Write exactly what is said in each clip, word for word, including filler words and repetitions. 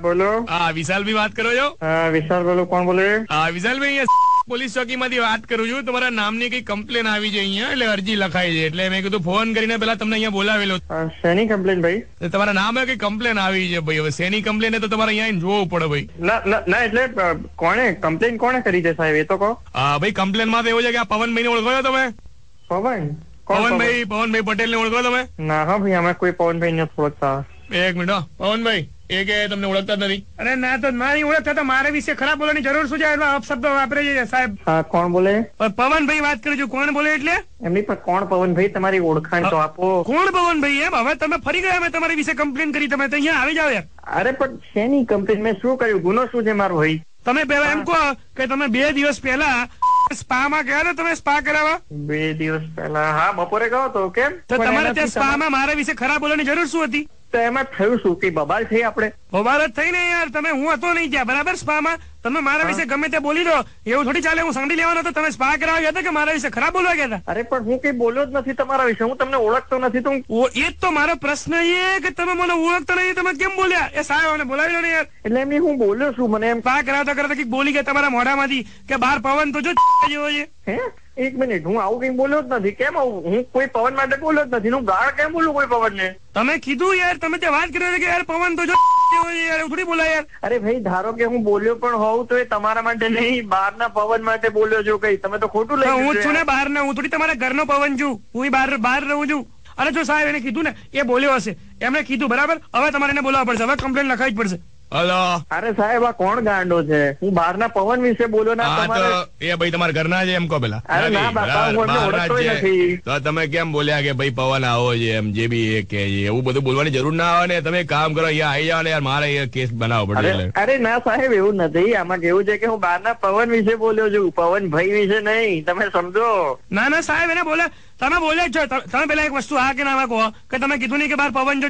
બોલો. હા વિશાલ ભાઈ વાત કરો છો? હા વિશાલ બોલો. કોણ બોલે? હા વિશાલ ભાઈ અહીંયા પોલીસ ચોકી માંથી વાત કરું છું. તમારા નામની કઈ કમ્પ્લેન આવી છે અહીંયા, એટલે અરજી લખાઈ છે, એટલે મેં કીધું ફોન કરીને પેલા તમને અહીંયા બોલાવેલો. શેની કમ્પ્લેન ભાઈ? તમારા નામે કઈ કમ્પ્લેન આવી છે ભાઈ. હવે શેની કમ્પ્લેન તો તમારે અહીંયા જોવું પડે ભાઈ. ના ના એટલે કોણે કમ્પ્લેન કોણે કરી છે સાહેબ એ તો કહો. હા ભાઈ કમ્પ્લેન માં તો એવું છે કે આ પવનભાઈ ને ઓળખો છો તમે? પવન? પવનભાઈ પવનભાઈ પટેલ ને ઓળખો તમે? ના હા ભાઈ અમે કોઈ પવનભાઈ નથી ઓળખતા. એક મિનિટ પવનભાઈ એ કે તમને ઓળખતા જ નથી? અરે ના તો ના નહીં ઓળખતા તો મારે વિશે ખરાબ બોલવાની જરૂર શું છે? અપશબ્દો વાપરે છે સાહેબ. હા કોણ બોલે? પવનભાઈ વાત કરું છું. કોણ બોલે એટલે? એમની પર કોણ પવનભાઈ? તમારી ઓળખાણ તો આપો. કોણ પવનભાઈ? એમ હવે તમે ફરી ગયા. મેં તમારી વિશે કમ્પ્લેન કરી, તમે તો અહીંયા આવી જાવ યાર. અરે પણ શેની કમ્પ્લેન? મેં શું કર્યું? ગુનો શું છે મારો ભાઈ? તમે પેલા એમ કહો કે તમે બે દિવસ પહેલા સ્પા માં ગયા હતા. તમે સ્પા કરાવવા બે દિવસ પહેલા? હા બપોરે ગયો તો. કેમ? તો તમારે ત્યાં સ્પા માં મારા વિશે ખરાબ બોલવાની જરૂર શું હતી? તો એમાં થયું શું કે બબાલ થઈ આપણે? બબાલ જ થઈ ને યાર. તમે હું હતો નહીં ત્યાં બરાબર સ્પા માં. તમે મારા વિશે ગમે તે બોલી દો એવું થોડી ચાલે. હું સાંભળી લેવાનો હતો. તમે સ્પા કરાવવા ગયા હતા કે મારા વિશે ખરાબ બોલવા ગયા હતા? અરે પણ હું કઈ બોલ્યો જ નથી તમારા વિશે. હું તમને ઓળખતો નથી. તો એ જ તો મારો પ્રશ્ન એ કે તમે મને ઓળખતો નહીં, તમે કેમ બોલ્યા? એ સાહેબ મને બોલાવી લો ને યાર. એટલે એમની હું બોલ્યો છું? મને એમ સ્પા કરાવતા કરાવતા કઈક બોલી ગયા તમારા મોઢામાંથી કે બહાર પવન તો જો જેવો છે. હે એક મિનિટ, હું આવું કઈ બોલ્યો જ નથી. કેમ આવું? હું કોઈ પવન માટે બોલ્યો જ નથી. હું ગાળ કેમ બોલું કોઈ પવન ને? તમે કીધું યાર, તમે ત્યાં વાત કરી કે યાર પવન તો જો જેવો છે યાર, એવું થોડી બોલાય યાર. અરે ભાઈ ધારો કે હું બોલ્યો પણ હોઉં તો એ તમારા માટે નહીં, બહારના પવન માટે બોલ્યો છું. કઈ તમે તો ખોટું લઈ લીધું. હું છું ને બહાર ના, હું થોડી તમારા ઘરનો પવન છું. હું બહાર બહાર રહું છું. અરે જો સાહેબ એને કીધું ને, એ બોલ્યો હશે, એમણે કીધું બરાબર. હવે તમારે એને બોલાવવા પડશે. હવે કમ્પ્લેન લખાવી જ પડશે. હલો. અરે સાહેબ આ કોણ ગાંડો છે? હું બહારના પવન વિશે બોલ્યો ના તમારે? એ ભાઈ તમારા ઘરના છે એમ કહો પેલા. અરે ના બાપા હું એમને ઓળખતો નથી. તો તમે કેમ બોલ્યા કે ભાઈ પવન આવો છે એમ? જે બી એ કે એવું બધું બોલવાની જરૂર ના આવે ને. તમે કામ કરો અહીંયા આવી જાવ ને યાર, મારે અહીંયા કેસ બનાવવો પડે. અરે ના સાહેબ એવું નથી. આમાં કેવું છે કે હું બહારના પવન વિશે બોલ્યો છું, પવન ભાઈ વિશે નહીં. તમે સમજો. ના ના સાહેબ એને બોલે, તમે બોલે છો. તમે પેલા એક વસ્તુ આ કે ના કહો કે તમે કીધું નહીં કે બહાર પવન જો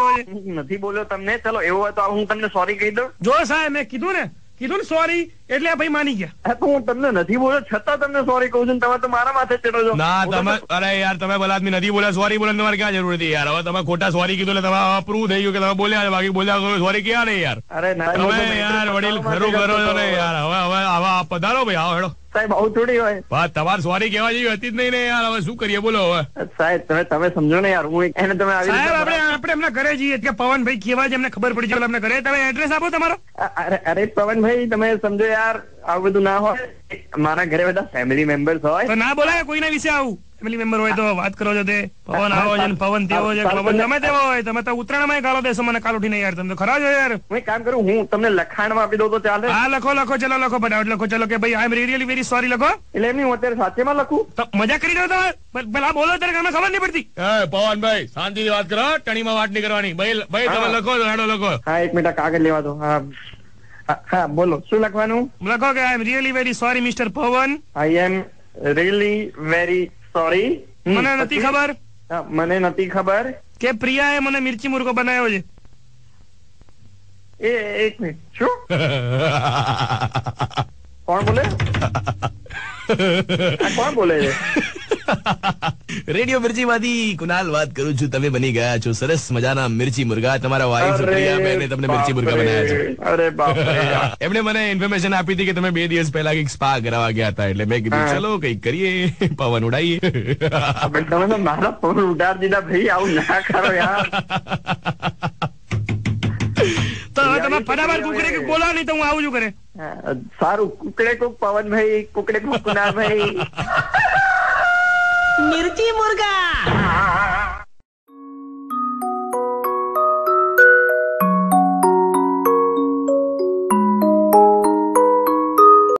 નથી બોલ્યો તમને. ચલો એવું હોય તો હું તમને સોરી કહી દઉં. જો સાહેબ મેં કીધું ને, કીધું ને સોરી, એટલે ભાઈ માની ગયા. તો હું તમને નથી બોલ્યો છતાં તમને સોરી કહું છું. તમે તો મારા માથે ચડો છો. ના તમે અરે યાર તમે ભલા આદમી નથી બોલ્યા, સોરી બોલવાની તમારે ક્યાં જરૂર હતી યાર? હવે તમે ખોટા સોરી કીધું એટલે તમે પ્રૂવ થઈ ગયું કે તમે બોલ્યા, બાકી બોલ્યા સોરી ક્યાં નહીં યાર? અરે ના તમે યાર વડીલ ખરું કરો છો ને યાર. હવે હવે હવે પધારો ભાઈ, આવો હેડો. સાહેબ આવું થોડી હોય. બસ તમારે સોરી કહેવા જેવી હતી જ નહીં ને યાર. હવે શું કરીએ બોલો હવે? સાહેબ તમે તમે સમજો ને યાર. હું એને તમે આવી સાહેબ આપણે આપણે એમના ઘરે જઈએ કે પવનભાઈ કેવા છે એમને ખબર પડી જાય. એમના ઘરે તમે એડ્રેસ આપો તમારો. અરે અરે પવનભાઈ તમે સમજો યાર, આવું બધું ના હોય. મારા ઘરે બધા ફેમિલી મેમ્બર્સ હોય તો ના બોલાય કોઈના વિશે આવું. ફેમિલી મેમ્બર હોય તો વાત કરો છો તે પવન આવો છે, પવન તેવો છે, પવન ગમે તેવો હોય. તમે તો ઉત્તરાયણમાં ગાળો દેશો મને કાલ ઉઠીને યાર. તમે તો ખરા છો યાર. હું એક કામ કરું, હું તમને લખાણમાં આપી દઉં તો ચાલે? હા લખો લખો, ચલો લખો ફટાફટ લખો. ચલો કે ભાઈ I am really very sorry લખો. એટલે એમની હું અત્યારે સાચેમાં લખું? મજા કરી દો તમે. પેલા બોલો ત્યારે મને ખબર નહીં પડતી. પવનભાઈ શાંતિથી વાત કરો, ટણીમાં વાત નહીં કરવાની. ભાઈ ભાઈ તમે લખો હેડો લખો. હા એક મિનિટ કાગળ લેવા દો. હા હા બોલો શું લખવાનું? લખો કે I am really very sorry mister Pawan. I am really very sorry. મને નથી ખબર. મને નથી ખબર કે પ્રિયાએ મને મિર્ચી મુર્ગો બનાવ્યો છે. એ એક મિનિટ શું? કોણ બોલે? કોણ બોલે છે? રેડિયો મિર્ચી માંથી કુનાલ વાત કરું છું. તમે બની ગયા છો સરસ મજાના મિર્ચી મુર્ગા. તમારા વાઈફ પ્રિયા બેને તમને મિર્ચી મુર્ગા બનાવ્યા છે. અરે બાપ રે. એમણે મને ઇન્ફોર્મેશન આપી હતી કે તમે બે દિવસ પહેલા કઈક સ્પા કરાવવા ગયા હતા. એટલે મેં કીધું ચલો કઈક કરીએ, પવન ઉડાઈએ. તમે તો મારા પવન ઉડાડી દીધા ભાઈ. આવું ના કરો યાર. તો હવે તમે ફટાફટ કુકડે કુક બોલો નહીં તો હું આવું છું કરે. સારું કુકડે કુક પવનભાઈ, કુકડે કુક કુનાલભાઈ. मिर्ची मुर्गा।